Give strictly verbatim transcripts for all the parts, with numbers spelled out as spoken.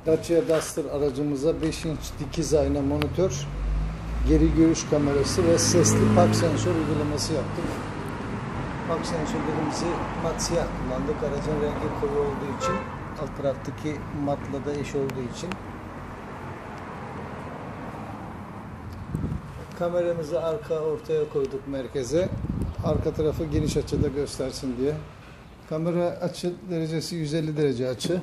Dacia Duster aracımıza beş inç dikiz ayna monitör, geri görüş kamerası ve sesli park sensör uygulaması yaptık. Park sensörlerimizi mat siyah kullandık. Aracın rengi koyu olduğu için, alt taraftaki matla da eş olduğu için. Kameramızı arka ortaya koyduk, merkeze. Arka tarafı geniş açıda göstersin diye. Kamera açı derecesi yüz elli derece açı.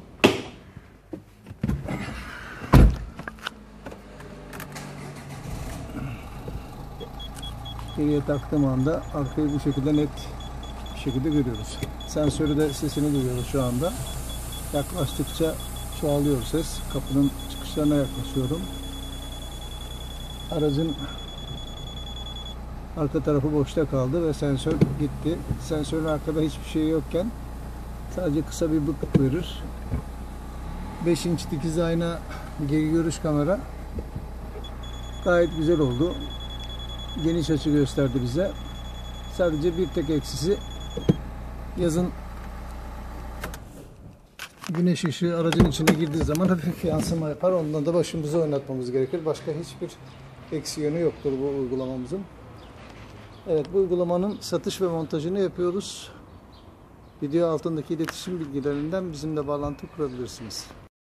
Geriye taktığım anda arkayı bu şekilde net bir şekilde görüyoruz. Sensörü de sesini duyuyoruz şu anda. Yaklaştıkça çoğalıyor ses. Kapının çıkışlarına yaklaşıyorum. Aracın arka tarafı boşta kaldı ve sensör gitti. Sensörün arkada hiçbir şey yokken sadece kısa bir bıkıt verir. beş inç dikiz ayna geri görüş kamera gayet güzel oldu. Geniş açı gösterdi bize. Sadece bir tek eksisi, yazın güneş ışığı aracın içine girdiği zaman hafif yansıma yapar. Ondan da başımızı oynatmamız gerekir. Başka hiçbir eksi yönü yoktur bu uygulamamızın. Evet, bu uygulamanın satış ve montajını yapıyoruz. Video altındaki iletişim bilgilerinden bizimle bağlantı kurabilirsiniz.